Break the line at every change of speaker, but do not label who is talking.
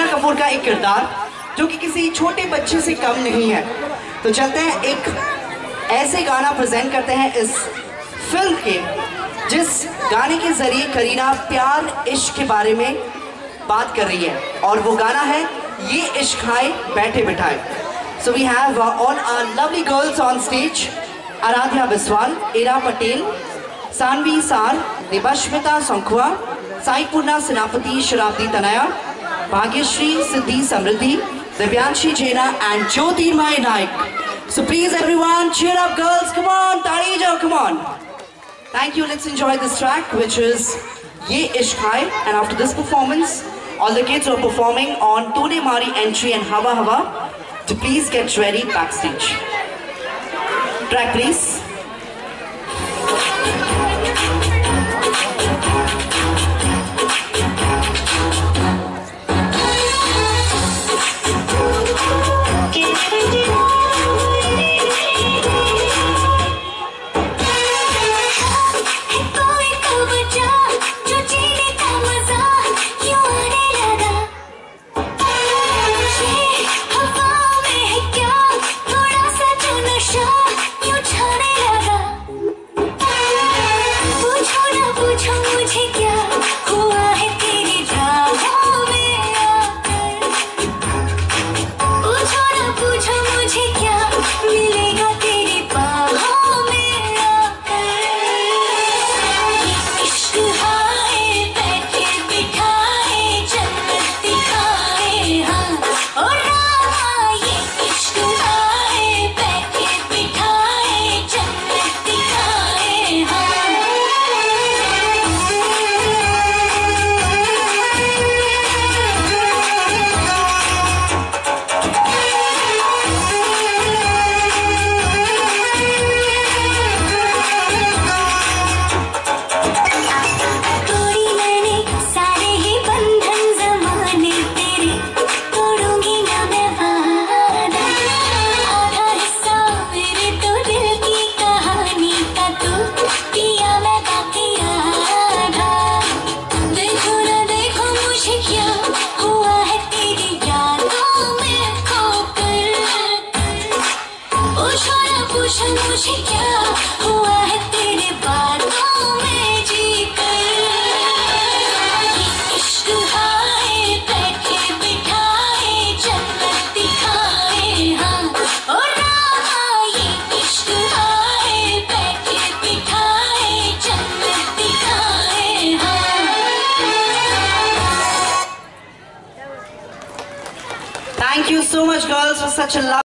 करीना कपूर का एक किरदार जो कि किसी छोटे बच्चे से कम नहीं है। तो चलते हैं, एक ऐसे गाना प्रेजेंट करते हैं इस फिल्म के, जिस गाने के जरिए करीना प्यार इश्क के बारे में बात कर रही है, और वो गाना है ये इश्क खाए बैठे बिठाए। So we have all our lovely girls on stage, Aaradhya Biswal, Ira Patel, Saanvi Saar, Debasmita Sankhua, Sai Purna Senapati, Sharabdi Tanaya, Bhagyashree, Siddhi Samriddhi, Divyanshi Jena and Jyotirmay Nayak. So please everyone cheer up girls, come on, ताली जाओ, come on. Thank you, let's enjoy this track which is Ye Ishq Hai, and after this performance all the kids who are performing on Tune Mari Entry and Hava Hava to please get ready backstage. Track please.
मुझे क्या हुआ है तेरे बातों में जीकर, इश्क हाय बैठे बिठाए जन्नत दिखाए, हाँ ओ रामा ये इश्क हाय बैठे बिठाए जन्नत दिखाए, हाँ।
Thank you so much girls for such a